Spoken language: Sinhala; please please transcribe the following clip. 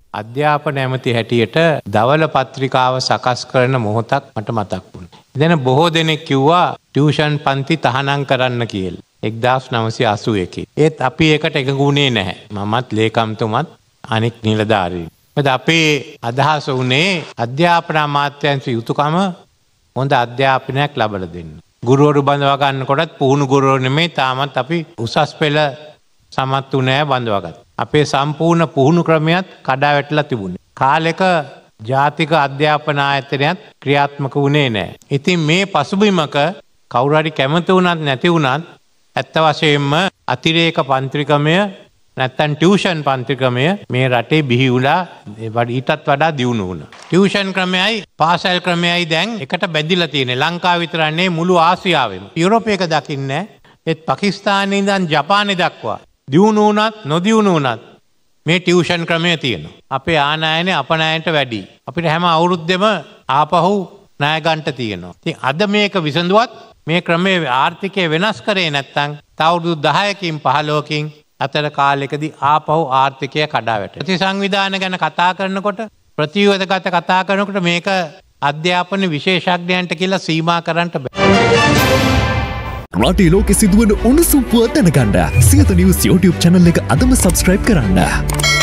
අධ්‍යාපන ඇමති හැටියට දවල පත්‍රිකාව සකස් කරන මොහොතක් මට මතක් වුණා. දැන් බොහෝ දෙනෙක් කිව්වා ටියුෂන් පන්ති තහනම් කරන්න කියලා. 1981. ඒත් අපි ඒකට එකගුණේ නැහැ. මමත් ලේකම්තුමත් අනෙක් නිලධාරීන්. මොකද අපේ අදහස උනේ අධ්‍යාපන අමාත්‍යාංශ යුතුයකම හොඳ අධ්‍යාපනයක් ලබා දෙන්න. ගුරුවරු බඳවා ගන්නකොටත් පුහුණු ගුරුවරු නෙමෙයි තාමත් අපි උසස් පෙළ සමත් උනේ බඳවාගත්තා. අපේ සම්පූර්ණ පුහුණු ක්‍රමයක් කඩා වැටලා තිබුණේ. කාලෙක ජාතික අධ්‍යාපන ආයතනයත් ක්‍රියාත්මක වුණේ නැහැ. ඉතින් මේ පසුබිමක කවුරු හරි කැමති වුණත් නැති වුණත් ඇත්ත වශයෙන්ම අතිරේක පන්ත්‍රිකමය නැත්තම් ටියුෂන් පන්ත්‍රිකමය මේ රටේ බිහි වුණා ඊටත් වඩා දියුණු වුණා. ටියුෂන් ක්‍රමයයි පාසල් ක්‍රමයයි දැන් එකට බැඳිලා තියෙන්නේ. ලංකාව විතරක් නෙවෙයි මුළු ආසියාවෙම. යුරෝපයක දකින්නේ ඒත් පාකිස්තානයේ ඉඳන් ජපානයේ දක්වා දියුණු වුණත් නොදියුණු වුණත් මේ ටියුෂන් ක්‍රමය තියෙනවා. අපේ ආනයනේ අපනයනට වැඩි. අපිට හැම අවුරුද්දෙම ආපහු ණය ගන්න තියෙනවා. ඉතින් අද මේක විසඳුවත් මේ ක්‍රමයේ ආර්ථිකය වෙනස් කරේ නැත්නම් තව අවුරුදු 10කින් 15කින් අතර කාලෙකදී ආපහු ආර්ථිකය කඩා වැටෙනවා. ප්‍රතිසංවිධාන ගැන කතා කරනකොට ප්‍රතිවේධගත කතා කරනකොට මේක අධ්‍යාපන විශේෂඥයන්ට කියලා සීමා කරන්න බෑ. රටේ ලෝකෙ සිදුවන උණුසුම් පුවත් දැනගන්න සියත නිවුස් YouTube channel එක අදම subscribe කරන්න.